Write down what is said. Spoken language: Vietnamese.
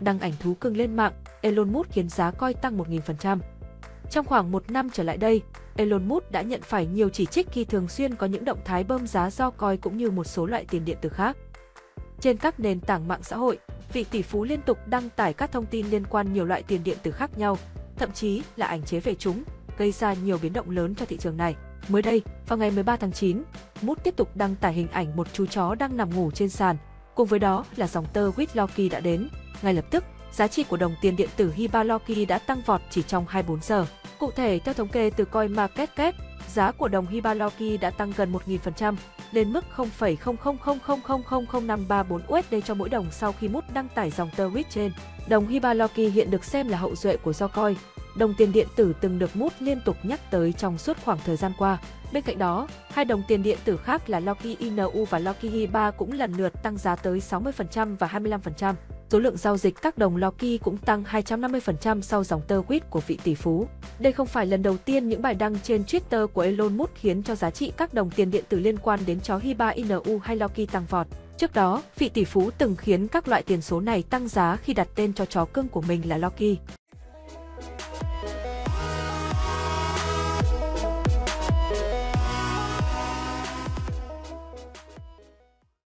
đăng ảnh thú cưng lên mạng, Elon Musk khiến giá coin tăng 1000%. Trong khoảng một năm trở lại đây, Elon Musk đã nhận phải nhiều chỉ trích khi thường xuyên có những động thái bơm giá do coin cũng như một số loại tiền điện tử khác. Trên các nền tảng mạng xã hội, vị tỷ phú liên tục đăng tải các thông tin liên quan nhiều loại tiền điện tử khác nhau, thậm chí là ảnh chế về chúng, gây ra nhiều biến động lớn cho thị trường này. Mới đây, vào ngày 13 tháng 9, Musk tiếp tục đăng tải hình ảnh một chú chó đang nằm ngủ trên sàn, cùng với đó là dòng tơ with Loki đã đến. Ngay lập tức, giá trị của đồng tiền điện tử Hiba Loki đã tăng vọt chỉ trong 24 giờ. Cụ thể, theo thống kê từ CoinMarketCap, giá của đồng Hiba Loki đã tăng gần 1000%, lên mức 0,0000000534 USD cho mỗi đồng sau khi Musk đăng tải dòng tơ with trên. Đồng Hiba Loki hiện được xem là hậu duệ của Dogecoin, đồng tiền điện tử từng được Musk liên tục nhắc tới trong suốt khoảng thời gian qua. Bên cạnh đó, hai đồng tiền điện tử khác là Loki Inu và Loki Hiba cũng lần lượt tăng giá tới 60% và 25%. Số lượng giao dịch các đồng Loki cũng tăng 250% sau dòng tơ with của vị tỷ phú. Đây không phải lần đầu tiên những bài đăng trên Twitter của Elon Musk khiến cho giá trị các đồng tiền điện tử liên quan đến chó Hiba Inu hay Loki tăng vọt. Trước đó, vị tỷ phú từng khiến các loại tiền số này tăng giá khi đặt tên cho chó cưng của mình là Loki.